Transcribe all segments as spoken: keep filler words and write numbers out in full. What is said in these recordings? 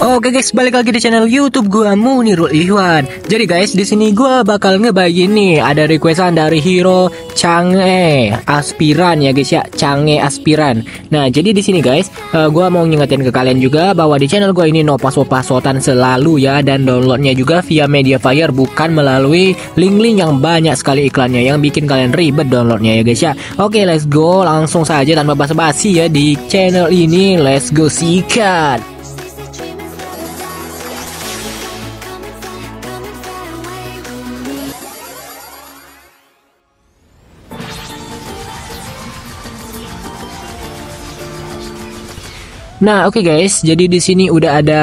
Oke guys, balik lagi di channel YouTube gua Munirul Ihwan. Jadi guys, di sini gua bakal ngebagi nih, ada requestan dari Hero Change Aspiran ya guys ya, Change Aspiran. Nah, jadi di sini guys, uh, gua mau ngingetin ke kalian juga bahwa di channel gua ini no password-passwordan selalu ya, dan downloadnya juga via Mediafire, bukan melalui link-link yang banyak sekali iklannya yang bikin kalian ribet downloadnya ya guys ya. Oke, let's go, langsung saja tanpa basa-basi ya di channel ini. Let's go, sikat. Nah, oke okay guys, jadi di sini udah ada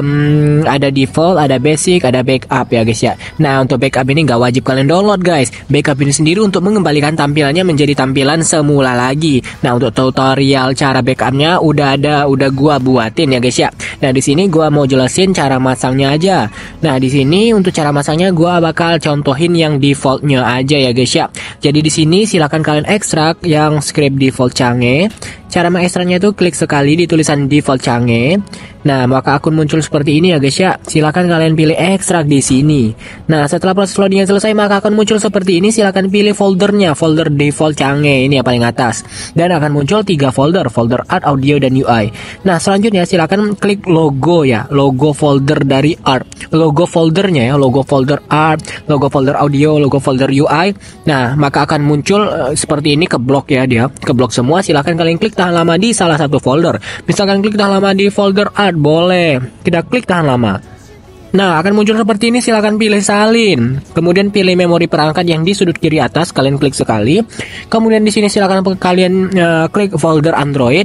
um, ada default, ada basic, ada backup ya guys ya. Nah, untuk backup ini nggak wajib kalian download guys. Backup ini sendiri untuk mengembalikan tampilannya menjadi tampilan semula lagi. Nah, untuk tutorial cara backupnya udah ada, udah gua buatin ya guys ya. Nah, di sini gua mau jelasin cara masangnya aja. Nah, di sini untuk cara masangnya gua bakal contohin yang defaultnya aja ya guys ya. Jadi di sini silakan kalian ekstrak yang script default Change. Cara mengekstraknya itu klik sekali di tulisan default Change. Nah, maka akun muncul seperti ini ya guys ya. Silakan kalian pilih ekstrak di sini. Nah, setelah proses loadingnya selesai, maka akan muncul seperti ini. Silakan pilih foldernya, folder default Change ini yang paling atas. Dan akan muncul tiga folder, folder art, audio, dan U I. Nah, selanjutnya silakan klik logo ya, logo folder dari art, logo foldernya ya, logo folder art, logo folder audio, logo folder U I. Nah, maka akan muncul uh, seperti ini, ke blok ya dia, ke blok semua. Silakan kalian klik tahan lama di salah satu folder. Misalkan klik tahan lama di folder art, boleh. Kita klik tahan lama. Nah, akan muncul seperti ini. Silakan pilih salin. Kemudian pilih memori perangkat yang di sudut kiri atas. Kalian klik sekali. Kemudian di sini silakan kalian uh, klik folder Android.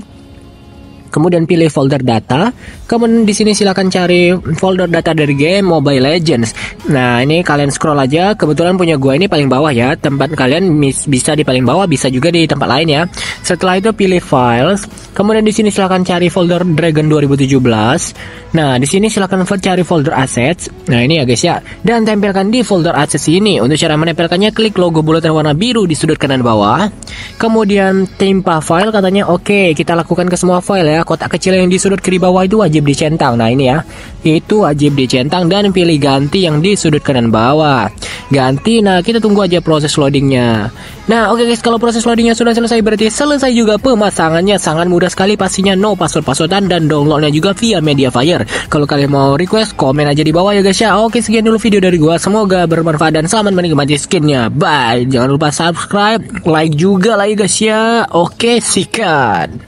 Kemudian pilih folder data. Kemudian di sini silakan cari folder data dari game Mobile Legends. Nah, ini kalian scroll aja. Kebetulan punya gua ini paling bawah ya. Tempat kalian bisa di paling bawah, bisa juga di tempat lain ya. Setelah itu pilih files. Kemudian di sini silakan cari folder Dragon dua ribu tujuh belas. Nah, di sini silakan cari folder assets. Nah, ini ya guys ya. Dan tempelkan di folder assets ini. Untuk cara menempelkannya, klik logo bulatan warna biru di sudut kanan bawah. Kemudian timpa file, katanya oke, kita lakukan ke semua file ya. Kotak kecil yang di sudut kiri bawah itu wajib dicentang. Nah, ini ya. Itu wajib dicentang dan pilih ganti yang di sudut kanan bawah. Ganti. Nah, kita tunggu aja proses loadingnya. Nah, oke guys, kalau proses loadingnya sudah selesai, berarti selesai juga pemasangannya. Sangat mudah sekali pastinya, no password-passwordan, dan downloadnya juga via Mediafire. Kalau kalian mau request, komen aja di bawah ya guys ya. Oke, sekian dulu video dari gua. Semoga bermanfaat dan selamat menikmati skinnya. Bye. Jangan lupa subscribe, like juga lah ya guys ya. Oke, sikat.